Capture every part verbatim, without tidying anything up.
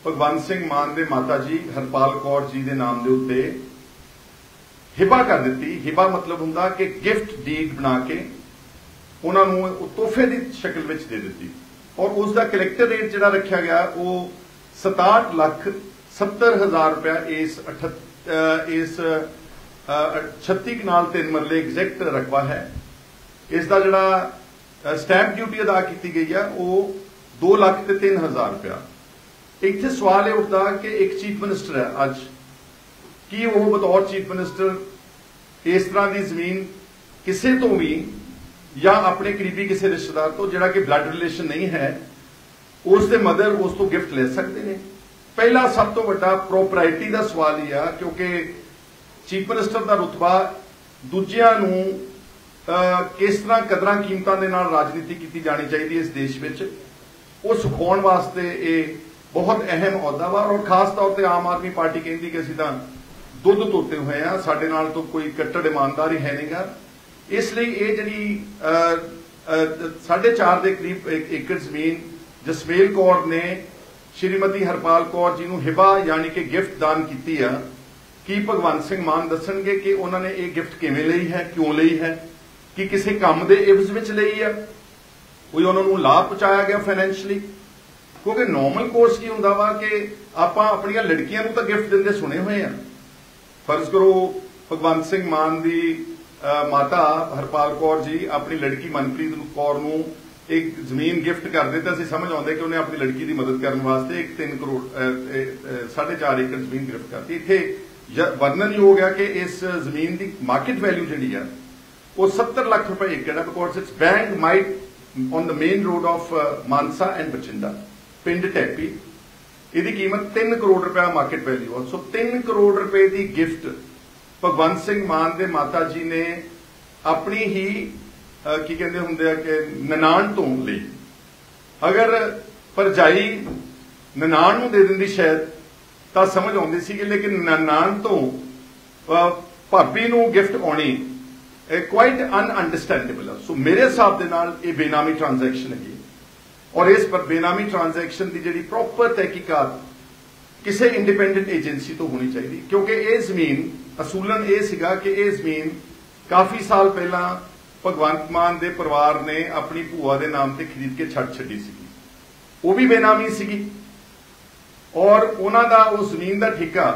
ਭਗਵੰਤ ਸਿੰਘ ਮਾਨ ਦੇ ਮਾਤਾ जी हरपाल कौर जी के नाम के उत्ते हिबा कर दी। हिबा मतलब हुंदा कि गिफ्ट डीड बना के उन्होंने तोहफे की शक्ल में दे दी और उसका कलैक्टर रेट जिहड़ा रखा गया वो सताहठ लख सत्तर हज़ार रुपया इस अठत इस छत्ती कनाल तीन मरले एग्जैक्ट रकबा है। इसका जिहड़ा स्टैंप ड्यूटी अदा की गई है वो दो लख ते तीन हज़ार रुपया। इत्थे सवाल यह उठता कि एक चीफ मिनिस्टर है अज कि वह बतौर चीफ मिनिस्टर इस तरह की जमीन किसी तो भी या अपने करीबी किसी रिश्तेदार तो जिहड़ा कि ब्लड रिलेशन नहीं है उसके मदर उस तो गिफ्ट ले सकते हैं। पहला सब तो बड़ा प्रोपराइटी का सवाल ही आ क्योंकि चीफ मिनिस्टर का रुतबा दूजियां नूं किस तरह कदरां कीमतां दे नाल राजनीति की जानी चाहिए इस देश में वो सिखाने वास्ते ये बहुत अहम अहुदा वा। और खास तौर पर आम आदमी पार्टी कहती कि असीं तां दुध धोते हुए हैं साडे नाल तो कोई कट्टर ईमानदार ही है नहीं गा। इसलिए ये जी साढ़े चार के करीब एकड़ जमीन जसमेल कौर ने श्रीमती हरपाल कौर जी को हिबा यानी कि गिफ्ट दान की है कि भगवंत सिंह मान दसणगे कि उन्होंने ये गिफ्ट किवें लई है क्यों लई है कि किसी काम के इवज विच लई है कोई उन्होंने लाभ पहुंचाया गया फाइनैंशियली क्योंकि नॉर्मल कोर्स की हुंदा वा कि आपां अपणियां लड़कियां नूं तां गिफ्ट दिंदे सुने हुए हैं। फर्ज करो भगवंत सिंह मान की माता हरपाल कौर जी अपनी लड़की मनप्रीत कौर नूं एक जमीन गिफ्ट कर दे तो असीं समझ आउंदे कि उन्हें अपनी लड़की की मदद करने वास्ते एक तीन करोड़ साढ़े चार एकड़ जमीन गिफ्ट करती। इत्थे वर्णन हो गया कि इस जमीन की मार्केट वैल्यू जिहड़ी है वो सत्तर लाख रुपए एकड़ है because it's bank might on the main road of Mansa and Bathinda पिंड टैपी। इसकी कीमत तीन करोड़ रुपया मार्केट वैल्यू है। सो तीन करोड़ रुपए की गिफ्ट भगवंत सिंह मान के माता जी ने अपनी ही की कहते होंगे कि ननाण तो ली। अगर भरजाई ननाण नूं दे दिंदी शायद तो समझ आउंदी सी लेकिन ननाण तो भाभी नूं गिफ्ट आउणी क्वाइट अनअंडरस्टैंडेबल है। सो मेरे हिसाब के नाल ये बेनामी ट्रांजैक्शन है और इस पर बेनामी ट्रांजैक्शन की जिहड़ी प्रॉपर तहकीकात किसी इंडिपेंडेंट एजेंसी तो होनी चाहिए क्योंकि ये जमीन असूलन ये सीगा कि ये जमीन काफी साल पहला भगवंत मान के परिवार ने अपनी भूआ के नाम से खरीद के छड़ छड्डी सीगी वो भी बेनामी सीगी और उन्हां दा उस जमीन का ठेका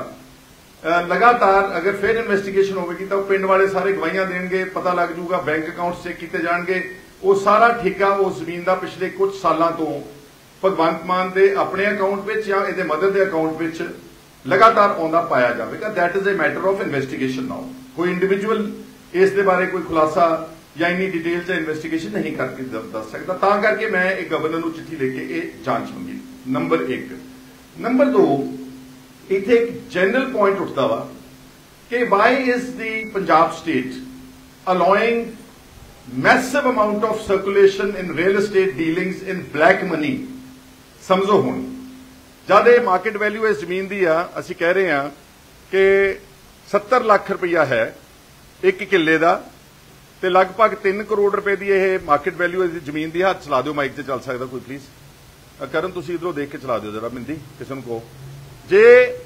लगातार अगर फिर इन्वेस्टिगेशन होगी तो पिंड वाले सारे गवाहियां देंगे पता लग जूगा बैंक अकाउंट चेक किए जाएंगे वो सारा ठेका उस जमीन का पिछले कुछ सालों तो भगवंत मान के अपने अकाउंट में या ये मदर के अकाउंट में लगातार आउंदा पाया जाएगा। That is a matter of investigation now. कोई इंडिविजुअल इस दे बारे कोई खुलासा या इन्नी डिटेल से इन्वेस्टिगेशन नहीं करके दस सकता तां करके मैं एक गवर्नर को चिट्ठी लेके ये जांच मंगी। नंबर एक। नंबर दो इत्थे एक जनरल पॉइंट उठता वा कि why is the Punjab state allowing massive amount of circulation in real estate dealings in black money. समझो हुण जब ये मार्केट वैल्यू इस जमीन की आ असीं कह रहे हैं कि सत्तर लाख रुपया है एक किले का तो लगभग तीन करोड़ रुपए की यह मार्केट वैल्यू इस जमीन की। हाथ चला दो माइक से चल सकता कोई प्लीज करन तुसीं इधरों देख के चला दो जरा मिंदी किसी को जे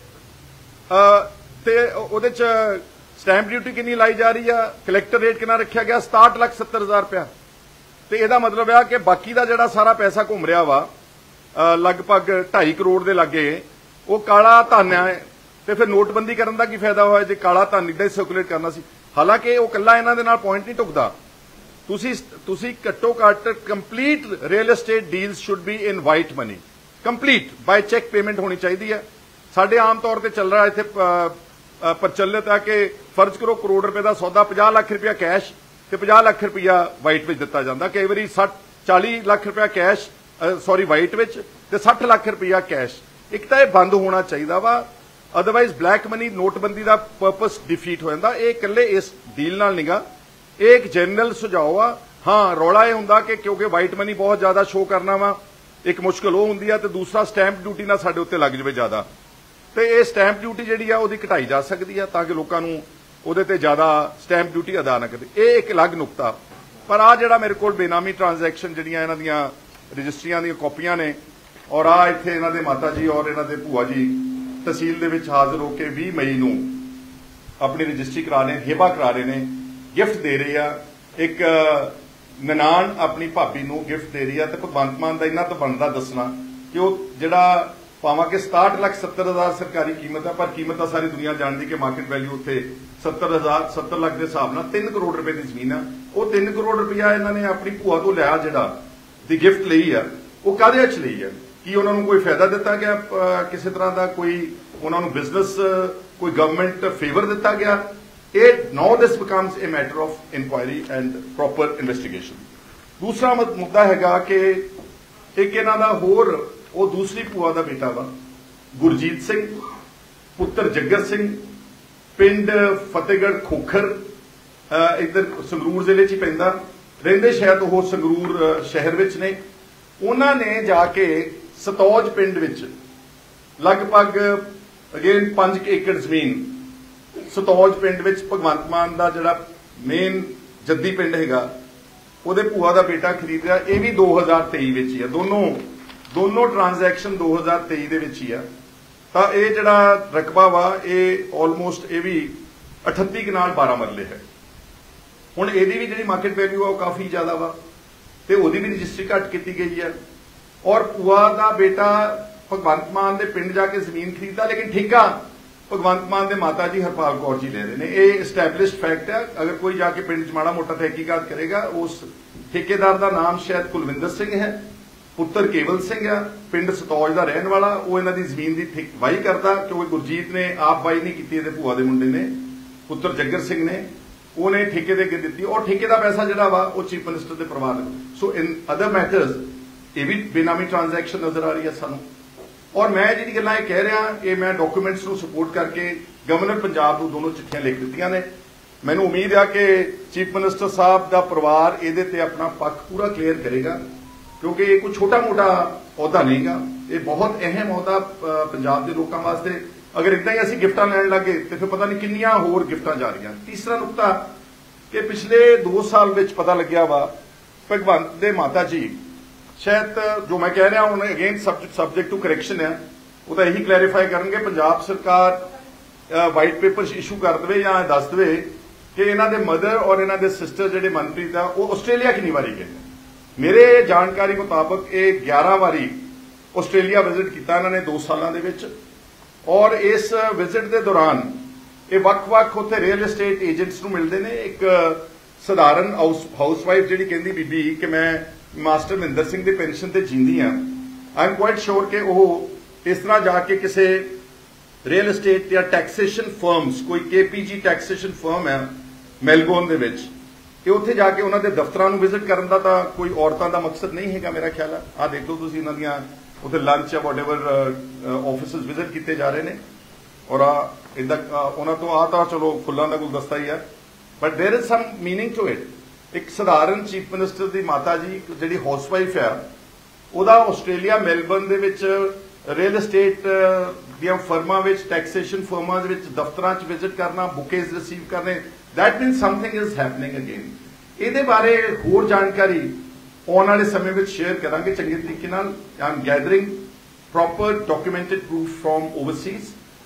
उहदे च स्टैंप ड्यूटी कितनी लाई जा रही है कलैक्टर रेट कितना रखा गया सताहठ लाख सत्तर हजार रुपया तो यह मतलब है कि बाकी का जो सारा पैसा घूम रहा वा लगभग ढाई करोड़ के लागे वो काला धन है तो फिर नोटबंदी करने का की फायदा होया जे काला धन इदा ही सर्कुलेट करना सी। हालांकि वो कला इन्हां दे नाल पॉइंट नहीं टुकदा तुसीं तुसीं घट्टो घट्ट complete real estate deals should be in white money complete by cheque payment होनी चाहिए है। साडे आम तौर पर चल रहा इत्थे प्रचलित है कि फर्ज करो करोड़ रुपए का सौदा पचास लाख रुपया कैश तो पचास लाख रुपया वाइट में दिता जाता कई बार सठ चाली लाख रुपया कैश सॉरी वाइट में तो सठ लाख रुपया कैश। एक तो यह बंद होना चाहिए वा अदरवाइज ब्लैक मनी नोटबंदी का परपस डिफीट हो जाता। ये कल्ले इस डील नाल निगा एक जनरल सुझाव आ। हाँ रौला यह हुंदा कि क्योंकि वाइट मनी बहुत ज्यादा शो करना वा एक मुश्किल वो हुंदी है तो दूसरा स्टैंप ड्यूटी ना साडे उत्ते लग जाए ज्यादा तो यह स्टैंप ड्यूटी जिहड़ी आ उहदी घटाई जा सकती है ताकि लोगों नूं उहदे ते ज्यादा स्टैंप ड्यूटी अदा ना करे। यह एक अलग नुकता पर आ जिहड़ा मेरे कोल बेनामी ट्रांजैक्शन जिहड़ियां इन्हां दीयां रजिस्ट्रियां दीयां कॉपियां ने और आ इत्थे इन्हां दे माता जी और इन्हां दे भूआ जी तहसील दे विच हाज़र होकर बीस मई नूं अपनी रजिस्ट्री करा रहे, हिबा करा रहे ने, गिफ्ट दे रहे आ। एक ननान अपनी भाभी नूं गिफ्ट दे रही है, तो भगवंत मान का इन्ना तो बनता दसना कि वो जिहड़ा भावां कि सताहठ लख सत्तर हज़ार सरकारी कीमत है, पर कीमत तो सारी दुनिया जानती कि मार्केट वैल्यू उत्थे सत्तर हज़ार सत्तर लख के हिसाब नाल तीन करोड़ रुपए की जमीन है। वो तीन करोड़ रुपया इन्होंने अपनी भूआ तो लिया, जिहड़ा दी गिफ्ट लई है, वो काहदे च लई है? कि उन्होंने कोई फायदा दिता गया किसी तरह का, कोई उन्होंने बिजनेस कोई गवर्नमेंट फेवर दिता गया? It, now this becomes a matter of inquiry and proper investigation. दूसरा मुद्दा हैगा कि एक इन्हां दा होर वो दूसरी भूआ दा बेटा वा गुरजीत सिंह पुत्र जग्गर सिंह, पिंड फतेहगढ़ खोखर, इधर संगरूर जिले च ही पैंदा, रहिंदे शायद वो संगरूर शहर विच ने। उन्होंने जाके सतौज पिंड विच लगभग अगेन पांच एकड़ जमीन सतौज पिंड विच भगवंत मान का जिहड़ा मेन जद्दी पिंड हैगा उहदे भूआ का बेटा खरीद रहा। यह भी दो हज़ार तेई विच ही है, दोनों दोनों ट्रांजैक्शन दो हज़ार तेई दे विच ही है। तो यह जिहड़ा रकबा वा ये ऑलमोस्ट ये भी अठत्ती कनाल बारह मरले है। हुण इहदी भी जिहड़ी मार्केट वैल्यू है काफ़ी ज़्यादा वा, ते उहदी भी रजिस्ट्री घट की गई है। और भूआ का बेटा भगवंत मान के पिंड जाके जमीन खरीदता, लेकिन ठेका भगवंत मान के माता जी हरपाल कौर जी ले रहे हैं। ये इस्टैबलिश्ड फैक्ट है। अगर कोई जाके पिंड च माड़ा मोटा तहकीकात करेगा, उस ठेकेदार का नाम शायद कुलविंदर सिंह है, पुत्र केवल सिंह है, पिंड सतौज का रहने वाला। वो इन्हों की जमीन की वाही करता, क्योंकि गुरजीत ने आप वाही नहीं की, भूआ के मुंडे ने पुत्र जग्गर सिंह ने उन्हें ठेके दे के दी, और ठेके का पैसा जोड़ा वा वो चीफ मिनिस्टर के परिवार। सो इन अदर मैटर्स ये भी बेनामी ट्रांजैक्शन नजर आ रही है सानू। और मैं जी गल्लां कह रहा ये मैं डॉक्यूमेंट्स को सपोर्ट करके गवर्नर पंजाब को दोनों चिट्ठियां लिख दित्तियां ने। मैनूं उम्मीद है कि चीफ मिनिस्टर साहब का परिवार ये ते अपना पक्ष पूरा क्लीयर करेगा, क्योंकि ये कोई छोटा मोटा अहुदा नहीं गा, ये बहुत अहम अहुदा पंजाब के लोगों वास्ते। अगर इदा ही असीं गिफ्टां लैण लगे तो फिर पता नहीं किन्नियां होर गिफ्टां जा रही। तीसरा नुकता कि पिछले दो साल विच पता लग्या वा भगवंत दे माता जी शायद जो मैं कह रहा हूं अगेन सबजैक्ट टू करैक्शन है, वो तो यही क्लैरीफाई करेंगे पंजाब सरकार वाइट पेपर इशू कर दे या दस दे कि इन्हों के मदर और इन्हों के सिस्टर जिहड़े मनप्रीत है वो आस्ट्रेलिया कितनी बारी गए। मेरे जानकारी मुताबक ये ग्यारह बारी आस्ट्रेलिया विजिट किया इन्होंने दो सालों के, और इस विजिट के दौरान ये वक्-वक् उत्थे रियल एस्टेट एजेंट्स नूं मिलते हैं। एक सधारण हाउस हाउस वाइफ जिहड़ी कहंदी बीबी कि मैं मास्टर महिंदर सिंह की पेनशन से जींदी हाँ, आई एम क्वाइट श्योर कि वह इस तरह जाके किसी रियल एस्टेट या टैक्सेशन फर्म्स, कोई K P G taxation firm है मेलबोर्न के विच, उत्थे जाके उन्होंने दफ्तरां नूं विजिट करन दा तां कोई औरतां दा मकसद नहीं है मेरा ख्याल है। आ देख लो तुसीं इन्हां दियां उत्थे लंच या वट एवर ऑफिस विजिट किए जा रहे हैं, और आ इदा उन्हां तो आ तां चलो फुल्लां दा गुलदस्ता ही है, but there is some meaning to it. एक सधारण चीफ मिनिस्टर की माता जी जी हाउस वाइफ है, वह आस्ट्रेलिया मेलबर्न दे विच रियल एस्टेट दियां फर्मां विच टैक्सेशन फर्मां दे विच दफ्तरां च विजिट करना, बुकेज रिसीव करने, that means something is happening again. इहदे बारे होर जानकारी आने वाले समय में शेयर करांगे चंगे तरीके नाल। I am gathering proper documented proof from overseas,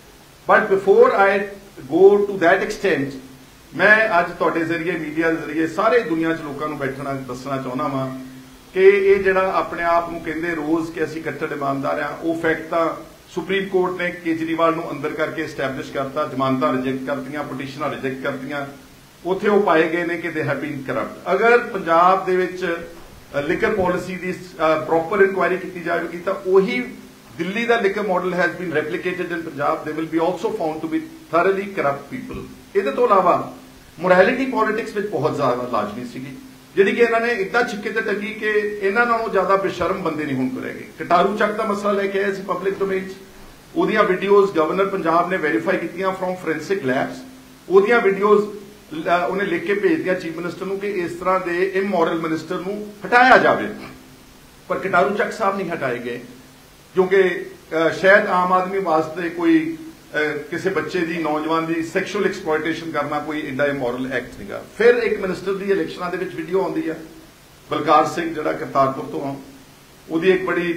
but before I go to that extent मैं अज तुहाडे जरिए मीडिया के जरिए सारे दुनिया च लोगों को बैठना दसना चाहना वा कि ये जिहड़ा अपने आप नूं कहंदे रोज़ कि असीं कट्टर ईमानदार हां, वो फैक्ट तां सुप्रीम कोर्ट ने केजरीवाल नूं अंदर करके एस्टैबलिश करता, जमानतां रिजेक्ट करतियां, पटिशनां रिजेक्ट करतियां, उत्थे वो पाए गए ने कि दे हैव बीन करप्ट। अगर पंजाब दे विच लिकर पॉलिसी की प्रॉपर इंक्वायरी की जाएगी तो उही दिल्ली का liquor model has been replicated in Punjab, they will be also found to be thoroughly corrupt people. इहदे तो इलावा मोरैलिटी पॉलिटिक्स में बहुत ज्यादा लाजमी सी जी कि इन्होंने इदा छिक्के ते टंगी कि इन्हों नालों ज्यादा बेशर्म बंदे नहीं हुण रह गए। कटारू चक का मसला लेके आए पब्लिक डोमेन, उहदियां वीडियोज गवर्नर पंजाब ने वेरीफाई कीतियां फ्रॉम फोरेंसिक लैब्स, उहदियां वीडियोज उन्हें लिख के भेज दिया चीफ मिनिस्टर नूं कि इस तरह के इमोरल मिनिस्टर नूं हटाया जाए, पर कटारू चक साहब नहीं हटाए गए क्योंकि शायद आम आदमी वास्ते कोई किसी बच्चे की नौजवान की सैक्शुअल एक्सप्लॉयटेशन करना कोई एडा इमोरल एक्ट नहीं। फिर एक मिनिस्टर की इलैक्शनां दे विच वीडियो आउंदी है, बलकार सिंह जिहड़ा करतारपुर तो ਉਹਦੀ ਇੱਕ ਬੜੀ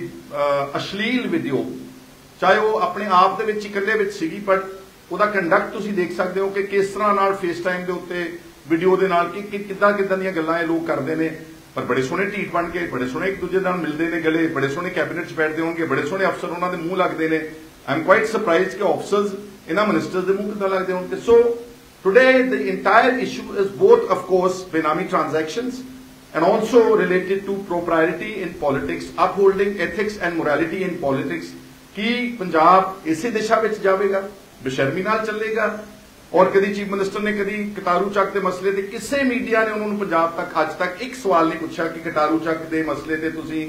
ਅਸ਼ਲੀਲ ਵੀਡੀਓ, ਚਾਹੇ ਉਹ ਆਪਣੇ ਆਪ ਦੇ ਵਿੱਚ ਇਕੱਲੇ ਵਿੱਚ ਸੀਗੀ, ਪਰ ਉਹਦਾ ਕੰਡਕਟ ਤੁਸੀਂ ਦੇਖ ਸਕਦੇ ਹੋ ਕਿ ਕਿਸ ਤਰ੍ਹਾਂ ਨਾਲ ਫੇਸ ਟਾਈਮ ਦੇ ਉੱਤੇ ਵੀਡੀਓ ਦੇ ਨਾਲ ਕਿ ਕਿੱਦਾਂ ਕਿੱਦਾਂ ਦੀਆਂ ਗੱਲਾਂ ਇਹ ਲੋਕ ਕਰਦੇ ਨੇ। ਪਰ ਬੜੇ ਸੋਹਣੇ ਢੀਠ ਬਣ ਕੇ, ਬੜੇ ਸੋਹਣੇ ਇੱਕ ਦੂਜੇ ਨਾਲ ਮਿਲਦੇ ਨੇ ਗਲੇ, ਬੜੇ ਸੋਹਣੇ ਕੈਬਨਿਟ 'ਚ ਬੈਠਦੇ ਹੋਣਗੇ, ਬੜੇ ਸੋਹਣੇ ਅਫਸਰ ਉਹਨਾਂ ਦੇ ਮੂੰਹ ਲੱਗਦੇ ਨੇ। ਆਈ ਐਮ ਕੁਆਇਟ ਸਰਪ੍ਰਾਈਜ਼ਡ ਕਿ ਆਫਸਰਸ ਇਹਨਾਂ ਮਿਨਿਸਟਰਸ ਦੇ ਮੂੰਹ ਕਿੱਦਾਂ ਲੱਗਦੇ ਹੋਣਗੇ। ਸੋ today the entire issue is both of course benami transactions and also related to propriety in politics, upholding ethics and morality in politics। कि पंजाब इसी दिशा में जाएगा, बेशर्मी नाल चलेगा। और कभी चीफ मिनिस्टर ने कभी कटारू चक के मसले ते किसी मीडिया ने उन्होंने पंजाब तक अज तक एक सवाल नहीं पूछा कि कटारू चक के मसले ते तुसी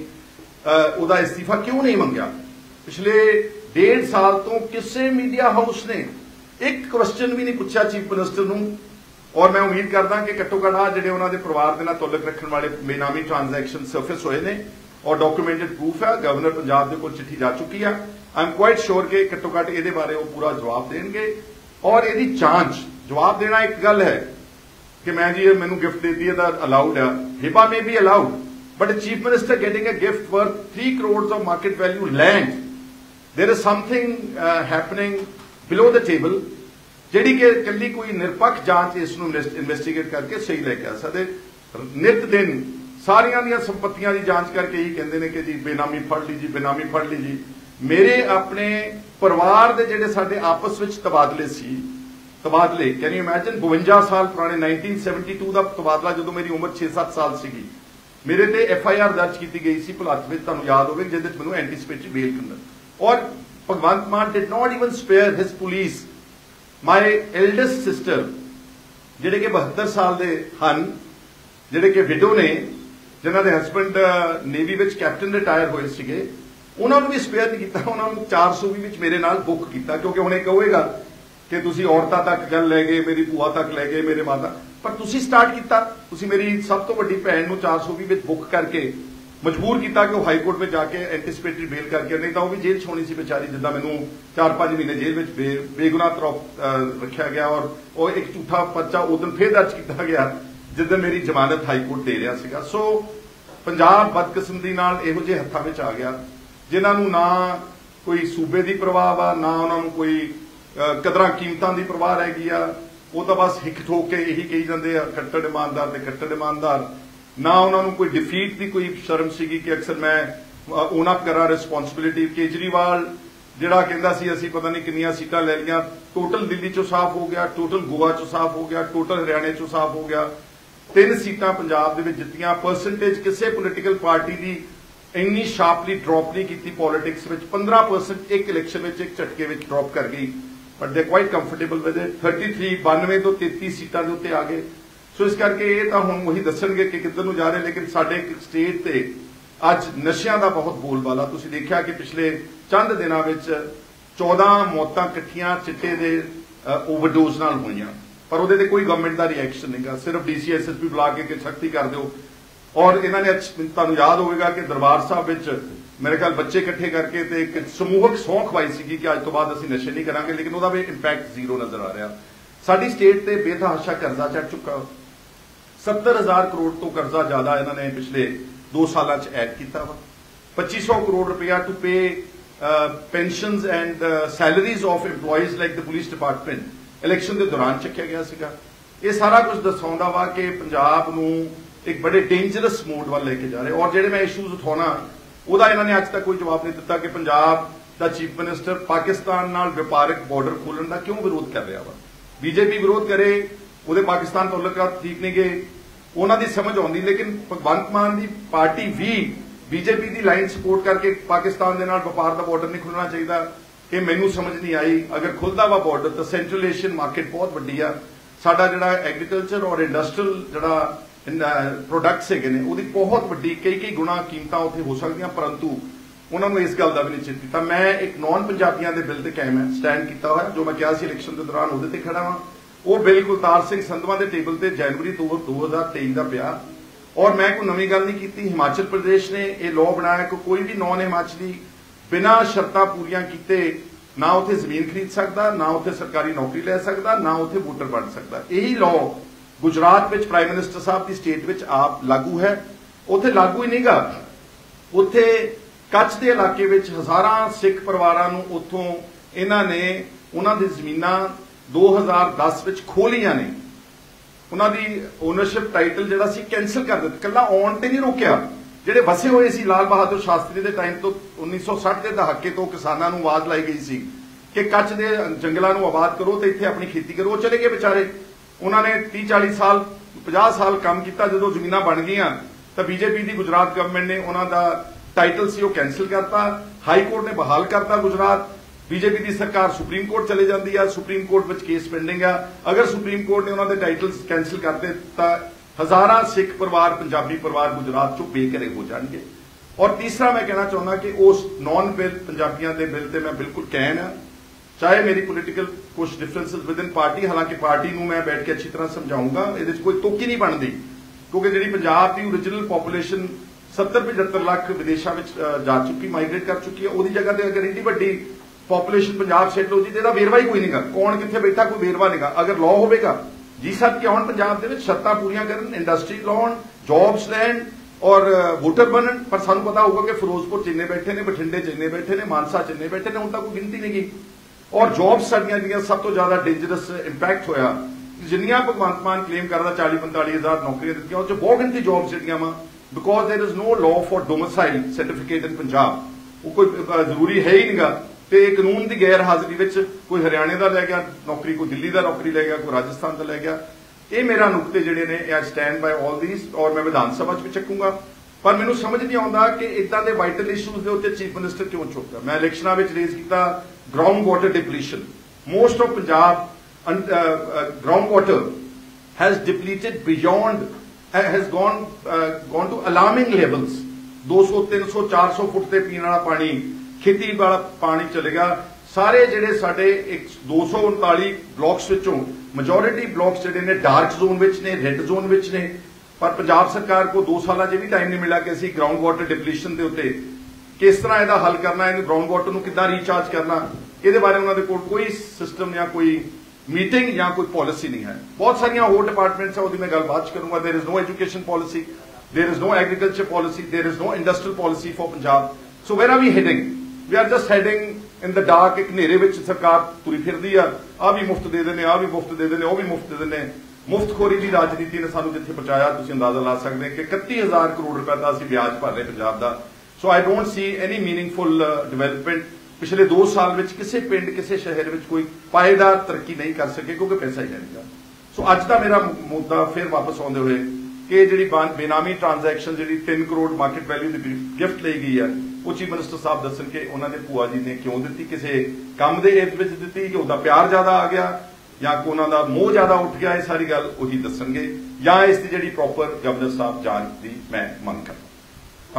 उहदा इस्तीफा क्यों नहीं मंगया। पिछले डेढ़ साल तो किसी मीडिया हाउस ने एक क्वेश्चन भी नहीं पूछा चीफ मिनिस्टर नूं। और मैं उम्मीद करदा कि घट्टो घट आ जिहड़े उन्हां दे परिवार दे नाल ताल्लुक रखण वाले बेनामी ट्रांजैक्शन सर्फिस होए ने और डॉक्यूमेंटेड प्रूफ है, गवर्नर पंजाब दे कोल चिट्ठी जा चुकी है। आई एम क्वाइट श्योर कि घट्टो घट इहदे बारे वो पूरा जवाब देणगे और इहदी जांच जवाब देना एक गल है कि मैं जी मैनू गिफ्ट देती है तां अलाउड है, हिबा में भी allowed, but chief minister getting a gift worth three crore of market value land, there is something happening below the table जिहड़ी कि कल्ली कोई निरपक्ष जांच इसनूं इन्वेस्टिगेट करके सही लेके आ सकदे। नित दिन सारियां दियां संपत्तियां दी जांच करके ही कहंदे ने कि जी बेनामी फड़ ली जी, बेनामी फड़ ली जी। मेरे अपने परिवार दे जिहड़े साडे आपस विच तबादले सी, तबादले कैन यू इमेजिन बवंजा साल पुराने नाइनटीन सैवनटी टू का तबादला जो मेरी उम्र छे सत्त साल सीगी, मेरे ते एफ आई आर दर्ज की गई सी भुलत विच, तुहानूं याद होवे जिहदे विच मैनूं एंटीसिपेटरी बेल करना। और Bhagwant Mann did not even spare his police. My eldest sister जिहड़े कि बहत्तर साल दे हन, जिहड़े कि विडो ने, जिन्हां दे हसबैंड नेवी विच कैप्टन रिटायर होए सीगे, उन्होंने भी स्पेयर नहीं किया। उन्होंने चार सौ भी मेरे नाल बुक किया क्योंकि उन्हें कहेगा कि तुसी औरतां तक गल लै गए, मेरी भूआ तक लै गए, मेरे माता, पर तुसी स्टार्ट किया। तुसी मेरी सब तो वड्डी भैन नूं चार सौ भी बुक करके मजबूर किया कि वो हाई कोर्ट में जाके एंटीसिपेटरी बेल करके, नहीं तो वह भी जेल च होनी सी बेचारी, जिद्दां मैनूं चार पांच महीने जेल में बे, बेगुनाह तरफ रखा गया। और वो एक झूठा पर्चा उस दिन फिर दर्ज किया गया जिद्दन मेरी जमानत हाई कोर्ट दे रहा सीगा। सो पंजाब बदकिस्मती नाल इहो जिहे हत्थां विच आ गया जिन्हां नूं ना कोई सूबे की परवाह वा, ना उन्हां नूं कोई कदरां कीमतां की परवाह रह गई आ। वो तो बस हिक ठोक के यही कही जाते हैं खट्टर ईमानदार ते खट्टर ईमानदार। ना उन्होंने कोई डिफीट की कोई शर्म सीगी कि अक्सर मैं ओन अप करा रिस्पोंसिबिलिटी। केजरीवाल जिहड़ा कहंदा सी असीं पता नहीं कितनियां सीटां ले लियां, टोटल दिल्ली चों साफ हो गया, टोटल गोवा चों साफ हो गया, टोटल हरियाणे चों साफ हो गया। तीन सीटां पंजाब दे विच जित्तियां। परसेंटेज किसी पोलीटिकल पार्टी की इन्नी शार्पली ड्रॉप नहीं की पॉलिटिक्स में। पंद्रह परसेंट एक इलेक्शन में एक झटके में ड्रॉप कर गई, but they quite comfortable with it. Thirty three बानवे तो तेती सीटां दे उत्ते आ गए। सो इस करके ये तो हुण वही दसणगे कि किधर नूं जा रहे। लेकिन साडे स्टेट ते अज नशियां दा बहुत बोलबाला। तुसीं देखिया कि पिछले चंद दिनां विच चौदह मौतां इकट्ठियां चिट्टे दे ओवरडोज नाल होईयां, पर उहदे ते कोई गवर्नमेंट दा रिएक्शन नहीं गा। सिर्फ D C S S P बुला के सख्ती कर दो। और इन्होंने तुहानूं याद होगा कि दरबार साहब विच मेरे ख्याल बच्चे इकट्ठे करके ते एक समूहक सौं खवाई सी कि अज तो बाद असीं नशे नहीं करांगे, लेकिन उहदा भी इंपैक्ट जीरो नजर आ रहा। साडी स्टेट ते बेतहाशा कर्जा चढ़ चुका। सत्तर हजार करोड़ तो कर्जा ज्यादा इन्होंने पिछले दो साल ऐड किया वा। पच्ची सौ करोड़ रुपया to pay pensions and salaries of employees like the police department election के दौरान चुकया गया सीगा। ये सारा कुछ दर्शाउंदा वा कि पंजाब नूं एक बड़े डेंजरस मोड वाल लेके जा रहे। और जेडे मैं इशूज उठाना उहदा इन्होंने अज तक कोई जवाब नहीं दिता कि पंजाब दा चीफ मिनिस्टर पाकिस्तान नाल व्यापारिक बॉर्डर खोलण दा क्यों विरोध कर रहा वा। बीजेपी विरोध करे, उहदे पाकिस्तान तल्लुकात ठीक नहीं गए, उन्हां दी समझ आउंदी। लेकिन भगवंत मान दी पार्टी भी बीजेपी दी लाइन सपोर्ट करके पाकिस्तान दे नाल व्यापार दा बॉर्डर नहीं खुलना चाहिए, ये मैनूं समझ नहीं आई। अगर खुलदा वा बॉर्डर तो सेंट्रल एशियन मार्केट बहुत वड्डी आ। साडा जिहड़ा एग्रीकल्चर और इंडस्ट्रीयल जिहड़ा प्रोडक्ट्स है ने बहुत वड्डी कई कई गुणा कीमतां उत्थे हो सकदियां, परंतु उन्होंने इस गल का भी निश्चित किया। मैं एक नॉन पंजाबियों के बिल ते कायम है स्टैंड किया हुआ, जो मैं कहा सी इलेक्शन के दौरान उहदे ते खड़ा हाँ। वो बिल कुलतार सिंह संधवा के टेबल से जनवरी दो हजार तेईस का पिया। और मैं कोई नवी गल नहीं की। हिमाचल प्रदेश ने यह लॉ बनाया कि कोई भी नॉन हिमाचली बिना शर्तां पूरियां कीते ना उत्थे जमीन खरीद सकता, ना उत्थे सरकारी नौकरी ले सकता, ना उत्थे वोटर बन सकता। यही लॉ गुजरात में प्राइम मिनिस्टर साहब की स्टेट में आप लागू है, उत्थे लागू ही नहीं गा। ਉੱਥੇ ਕੱਚ ਦੇ ਇਲਾਕੇ ਵਿੱਚ ਹਜ਼ਾਰਾਂ ਸਿੱਖ ਪਰਿਵਾਰਾਂ ਨੂੰ ਉੱਥੋਂ ਇਹਨਾਂ ਨੇ ਉਹਨਾਂ ਦੀ ਜ਼ਮੀਨਾਂ ਦੋ ਹਜ਼ਾਰ ਦਸ ਵਿੱਚ ਖੋਲੀਆਂ ਨੇ। ਉਹਨਾਂ ਦੀ ਓਨਰਸ਼ਿਪ ਟਾਈਟਲ ਜਿਹੜਾ ਸੀ ਕੈਂਸਲ ਕਰ ਦਿੱਤਾ, ਇਕੱਲਾ ਆਉਣ ਤੇ ਨਹੀਂ ਰੋਕਿਆ। ਜਿਹੜੇ ਵਸੇ ਹੋਏ ਸੀ ਲਾਲ ਬਹਾਦਰ ਸ਼ਾਸਤਰੀ ਦੇ ਟਾਈਮ ਤੋਂ ਉੱਨੀ ਸੌ ਸੱਠ ਦੇ ਦਹਾਕੇ ਤੋਂ ਕਿਸਾਨਾਂ ਨੂੰ ਆਵਾਜ਼ ਲਾਈ ਗਈ ਸੀ ਕਿ ਕੱਚ ਦੇ ਜੰਗਲਾਂ ਨੂੰ ਆਬਾਦ ਕਰੋ ਤੇ ਇੱਥੇ ਆਪਣੀ ਖੇਤੀ ਕਰੋ, ਉਹ ਚਲੇ ਗਏ ਵਿਚਾਰੇ। ਉਹਨਾਂ ਨੇ ਤੀਹ ਚਾਲੀ ਸਾਲ ਪੰਜਾਹ ਸਾਲ ਕੰਮ ਕੀਤਾ। ਜਦੋਂ ਜ਼ਮੀਨਾਂ ਬਣ ਗਈਆਂ ਤਾਂ ਬੀਜੇਪੀ ਦੀ ਗੁਜਰਾਤ ਗਵਰਨਮੈਂਟ ਨੇ ਉਹਨਾਂ ਦਾ ਟਾਈਟਲ ਸੀ ਉਹ ਕੈਂਸਲ ਕਰਤਾ। ਹਾਈ ਕੋਰਟ ਨੇ ਬਹਾਲ ਕਰਤਾ ਗੁਜਰਾਤ। ਬੀਜੇਪੀ ਦੀ ਸਰਕਾਰ ਸੁਪਰੀਮ ਕੋਰਟ ਚਲੇ ਜਾਂਦੀ ਆ, ਸੁਪਰੀਮ ਕੋਰਟ ਵਿੱਚ ਕੇਸ ਪੈਂਡਿੰਗ ਆ। ਅਗਰ ਸੁਪਰੀਮ ਕੋਰਟ ਨੇ ਉਹਨਾਂ ਦੇ ਟਾਈਟਲਸ ਕੈਂਸਲ ਕਰ ਦਿੱਤੇ ਤਾਂ ਹਜ਼ਾਰਾਂ ਸਿੱਖ ਪਰਿਵਾਰ, ਪੰਜਾਬੀ ਪਰਿਵਾਰ ਗੁਜਰਾਤ ਚੋਂ ਬੇਘਰੇ ਹੋ ਜਾਣਗੇ। ਔਰ ਤੀਸਰਾ ਮੈਂ ਕਹਿਣਾ ਚਾਹੁੰਦਾ ਕਿ ਉਸ ਨੌਨ ਬਿੱਲ ਪੰਜਾਬੀਆਂ ਦੇ ਬਿੱਲ ਤੇ ਮੈਂ ਬਿਲਕੁਲ ਕਹਿਣ ਆ, ਚਾਹੇ ਮੇਰੀ ਪੋਲੀਟੀਕਲ ਕੁਝ ਡਿਫਰੈਂਸਿਸ ਵਿਦ ਇਨ ਪਾਰਟੀ, ਹਾਲਾਂਕਿ ਪਾਰਟੀ ਨੂੰ ਮੈਂ ਬੈਠ ਕੇ ਅੱਛੀ ਤਰ੍ਹਾਂ ਸਮਝਾਊਂਗਾ, ਇਹਦੇ 'ਚ ਕੋਈ ਤੁਕ ਹੀ ਨਹੀਂ ਬਣਦੀ। ਕਿਉਂਕਿ ਜਿਹੜੀ ਪੰਜਾਬ ਦੀ ਓਰੀਜਨਲ ਪੋਪੂਲੇਸ਼ਨ ਸੱਤਰ ਪਝੱਤਰ ਲੱਖ ਵਿਦੇਸ਼ਾਂ ਵਿੱਚ ਜਾ ਚੁੱਕੀ, ਮਾਈਗ੍ਰੇਟ ਕਰ ਚੁੱਕੀ ਹੈ। ਉਹਦੀ ਜਗ੍ਹਾ ਤੇ ਅਗਰ ਇੰਨੀ ਵੱਡੀ ਪੋਪੂਲੇਸ਼ਨ ਪੰਜਾਬ ਸੈਟਲ ਹੋ ਜੀ ਤੇ ਇਹਦਾ ਵੇਰਵਾ ਹੀ ਕੋਈ ਨਹੀਂਗਾ, ਕੌਣ ਕਿੱਥੇ ਬੈਠਾ ਕੋਈ ਵੇਰਵਾ ਨਹੀਂਗਾ। ਅਗਰ ਲਾਅ ਹੋਵੇਗਾ ਜੀ ਸੱਦ ਕੇ ਆਉਣ ਪੰਜਾਬ ਦੇ ਵਿੱਚ, ਸ਼ਰਤਾਂ ਪੂਰੀਆਂ ਕਰਨ, ਇੰਡਸਟਰੀ ਲਾਉਣ, ਜੌਬਸ ਲੈਣ ਔਰ ਵੋਟਰ ਬਣਨ। ਪਰ ਸਾਨੂੰ ਪਤਾ ਹੋਊਗਾ ਕਿ ਫਿਰੋਜ਼ਪੁਰ ਜਿੰਨੇ ਬੈਠੇ ਨੇ, ਬਠਿੰਡੇ ਜਿੰਨੇ ਬੈਠੇ ਨੇ, ਮਾਨਸਾ ਜਿੰਨੇ ਬੈਠੇ ਨੇ, ਹੁਣ ਤੱਕ ਕੋਈ ਗਿਣਤੀ ਨਹੀਂ ਗਈ। ਔਰ ਜੌਬਸ ਸਾਡੀਆਂ ਜਿਹੜੀਆਂ ਸਭ ਤੋਂ ਜ਼ਿਆਦਾ ਡੇਂਜਰਸ ਇੰਪੈਕਟ ਹੋਇਆ, ਜਿੰਨੀਆਂ ਭਗਵੰਤ ਮਾਨ ਕਲੇਮ ਕਰਦਾ ਚਾਲੀ ਪੰਤਾਲੀ ਹਜ਼ਾਰ ਨੌਕਰੀਆਂ ਦਿੱਤੀਆਂ, ਉਹ 'ਚ ਬਹੁਤ ਗਿਣਤੀ ਜੌਬਸ ਜਿਹੜੀਆਂ ਵਾ, because there is no law for domicile certificate in Punjab. ਉਹ ਕੋਈ ਜ਼ਰੂਰੀ ਹੈ ਹੀ ਨਹੀਂਗਾ। ਤੇ ਕਾਨੂੰਨ ਦੀ ਗੈਰ ਹਾਜ਼ਰੀ ਵਿੱਚ ਕੋਈ ਹਰਿਆਣੇ ਦਾ ਲੈ ਗਿਆ ਨੌਕਰੀ, ਕੋਈ ਦਿੱਲੀ ਦਾ ਨੌਕਰੀ ਲੈ ਗਿਆ, ਕੋਈ ਰਾਜਸਥਾਨ ਦਾ ਲੈ ਗਿਆ। ਇਹ ਮੇਰਾ ਨੁਕਤੇ ਜਿਹੜੇ ਨੇ, ਆਈ ਸਟੈਂਡ ਬਾਈ ਆਲ ਥੀਸ, ਔਰ ਮੈਂ ਵਿਧਾਨ ਸਭਾ 'ਚ ਵੀ ਚੱਕੂੰਗਾ। ਪਰ ਮੈਨੂੰ ਸਮਝ ਨਹੀਂ ਆਉਂਦਾ ਕਿ ਇਦਾਂ ਦੇ ਵਾਈਟਲ ਇਸ਼ੂਜ਼ ਦੇ ਉੱਤੇ ਚੀਫ ਮਿਨਿਸਟਰ ਕਿਉਂ ਚੁੱਕਦਾ। ਮੈਂ ਇਲੈਕਸ਼ਨਾਂ ਵਿੱਚ ਰੇਜ਼ ਕੀਤਾ ground water depletion. Most of Punjab ground water has depleted beyond, has gone gone to alarming levels. ਦੋ ਸੌ ਤਿੰਨ ਸੌ ਚਾਰ ਸੌ ਫੁੱਟ ਤੇ ਪੀਣ ਵਾਲਾ ਪਾਣੀ, ਖੇਤੀ ਵਾਲਾ ਪਾਣੀ ਚਲੇਗਾ। ਸਾਰੇ ਜਿਹੜੇ ਸਾਡੇ ਦੋ ਸੌ ਉਨਤਾਲੀ ਬਲਾਕਸ ਵਿੱਚੋਂ ਮੈਜੋਰਿਟੀ ਬਲਾਕਸ ਜਿਹੜੇ ਨੇ ਡਾਰਕ ਜ਼ੋਨ ਵਿੱਚ ਨੇ, ਰੈੱਡ ਜ਼ੋਨ ਵਿੱਚ ਨੇ। ਪਰ ਪੰਜਾਬ ਸਰਕਾਰ ਕੋਲ ਦੋ ਸਾਲਾਂ 'ਚ ਵੀ ਟਾਈਮ ਨਹੀਂ ਮਿਲਿਆ ਕਿ ਅਸੀਂ ਗਰਾਊਂਡ ਵਾਟਰ ਡਿਪਲੀਸ਼ਨ ਦੇ ਉੱਤੇ ਕਿਸ ਤਰ੍ਹਾਂ ਇਹਦਾ ਹੱਲ ਕਰਨਾ, ਇਹਨੂੰ ਗਰਾਊਂਡ ਵਾਟਰ ਨੂੰ ਕਿੱਦਾਂ ਰੀਚਾਰਜ ਕਰਨਾ, ਇਹਦੇ ਬਾਰੇ ਉਹਨਾਂ ਦੇ ਕੋਲ ਕੋਈ ਸਿਸਟਮ ਜਾਂ ਕੋਈ ਮੀਟਿੰਗ ਜਾਂ ਕੋਈ ਪਾਲਿਸੀ ਨਹੀਂ ਹੈ। ਬਹੁਤ ਸਾਰੀਆਂ ਹੋਰ ਡਿਪਾਰਟਮੈਂਟਸ ਆ, ਉਹਦੀ ਮੈਂ ਗੱਲ ਬਾਅਦ 'ਚ ਕਰੂੰਗਾ। There is no education policy, there is no agriculture policy, there is no industrial policy for Punjab. So where are we heading? We are just heading in the dark. ਇੱਕ ਹਨੇਰੇ ਵਿੱਚ ਸਰਕਾਰ ਤੁਰੀ ਫਿਰਦੀ ਆ, ਆਹ ਵੀ ਮੁਫਤ ਦੇ ਦਿੰਦੇ, ਆਹ ਵੀ ਮੁਫਤ ਦੇ ਦਿੰਦੇ, ਉਹ ਵੀ ਮੁਫਤ ਦੇ ਦਿੰਦੇ। ਮੁਫਤਖੋਰੀ ਦੀ ਰਾਜਨੀਤੀ ਨੇ ਸਾਨੂੰ ਜਿੱਥੇ ਪਹੁੰਚਾਇਆ ਤੁਸੀਂ ਅੰਦਾਜ਼ਾ ਲਾ ਸਕਦੇ ਕਿ ਇਕੱਤੀ ਹਜ਼ਾਰ ਕਰੋੜ ਰੁਪਏ ਦਾ ਅਸੀਂ ਵਿਆਜ ਭਰ ਰਹੇ ਪੰਜਾਬ ਦਾ। So I don't see any meaningful development. ਪਿਛਲੇ ਦੋ ਸਾਲ ਵਿੱਚ ਕਿਸੇ ਪਿੰਡ, ਕਿਸੇ ਸ਼ਹਿਰ ਵਿੱਚ ਕੋਈ ਪਾਏਦਾਰ ਤਰੱਕੀ ਨਹੀਂ ਕਰ ਸਕੇ ਕਿਉਂਕਿ ਪੈਸਾ ਹੀ ਨਹੀਂ। ਸੋ ਅੱਜ ਦਾ ਮੇਰਾ ਮੁੱਦਾ ਫਿਰ ਵਾਪਸ ਆਉਂਦੇ ਹੋਏ ਕਿ ਜਿਹੜੀ ਬੇਨਾਮੀ ਟ੍ਰਾਂਜੈਕਸ਼ਨ, ਜਿਹੜੀ ਤਿੰਨ ਕਰੋੜ ਮਾਰਕੀਟ ਵੈਲਿਊ ਦੀ ਗਿਫਟ ਲਈ ਗਈ ਹੈ, ਉਹ ਚੀਫ ਮਿਨਿਸਟਰ ਸਾਹਿਬ ਦੱਸਣ ਕਿ ਉਹਨਾਂ ਦੇ ਭੂਆ ਜੀ ਨੇ ਕਿਉਂ ਦਿੱਤੀ, ਕਿਸੇ ਕੰਮ ਦੇ ਏਜ ਵਿੱਚ ਦਿੱਤੀ, ਕਿ ਉਹਦਾ ਪਿਆਰ ਜ਼ਿਆਦਾ ਆ ਗਿਆ ਜਾਂ ਕਿ ਉਹਨਾਂ ਦਾ ਮੋਹ ਜ਼ਿਆਦਾ ਉੱਠ ਗਿਆ। ਇਹ ਸਾਰੀ ਗੱਲ ਉਹੀ ਦੱਸਣਗੇ, ਜਾਂ ਇਸ ਦੀ ਜਿਹੜੀ ਪ੍ਰੋਪਰ ਗਵਰਨਰ ਸਾਹਿਬ ਜਾਂਚ ਦੀ ਮੈਂ ਮੰਗ ਕਰਦਾ।